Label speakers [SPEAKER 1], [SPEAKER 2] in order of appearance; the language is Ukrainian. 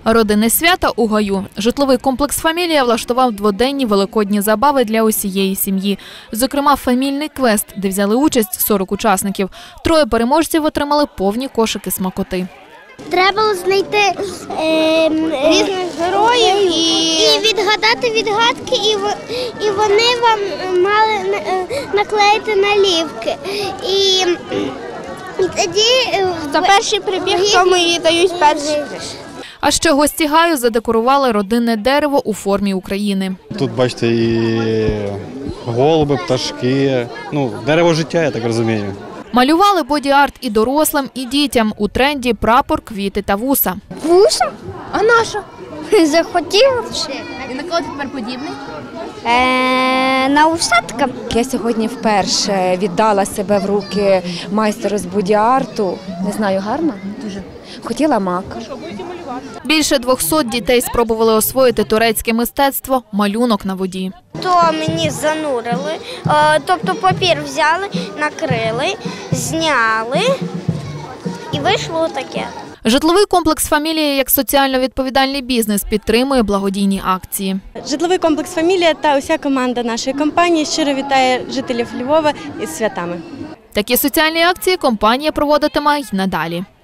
[SPEAKER 1] Родинне свято у гаю. Житловий комплекс «Фамілія» влаштував дводенні великодні забави для усієї сім'ї. Зокрема, фамільний квест, де взяли участь 40 учасників. 3 переможців отримали повні кошики смакоти.
[SPEAKER 2] Треба знайти різних героїв і відгадати відгадки, і вони вам мали наклеїти наліпки. І тоді
[SPEAKER 3] за перший прибіг тому і дають перший.
[SPEAKER 1] А ще гості гаю задекорували родинне дерево у формі України.
[SPEAKER 4] Тут, бачите, і голуби, пташки, дерево життя, я так розумію.
[SPEAKER 1] Малювали боді-арт і дорослим, і дітям. У тренді прапор, квіти та вуса.
[SPEAKER 2] Вуса? А наша? Захотів.
[SPEAKER 1] І на кого тепер подібний?
[SPEAKER 2] На усатка.
[SPEAKER 5] Я сьогодні вперше віддала себе в руки майстеру з боді-арту. Не знаю, гарно? Дуже. Хотіла мак.
[SPEAKER 1] Більше 200 дітей спробували освоїти турецьке мистецтво – малюнок на воді.
[SPEAKER 2] То мені занурили, тобто папір взяли, накрили, зняли і вийшло таке.
[SPEAKER 1] Житловий комплекс «Фамілія» як соціально відповідальний бізнес підтримує благодійні акції.
[SPEAKER 6] Житловий комплекс «Фамілія» та уся команда нашої компанії щиро вітає жителів Львова із святами.
[SPEAKER 1] Такі соціальні акції компанія проводитиме й надалі.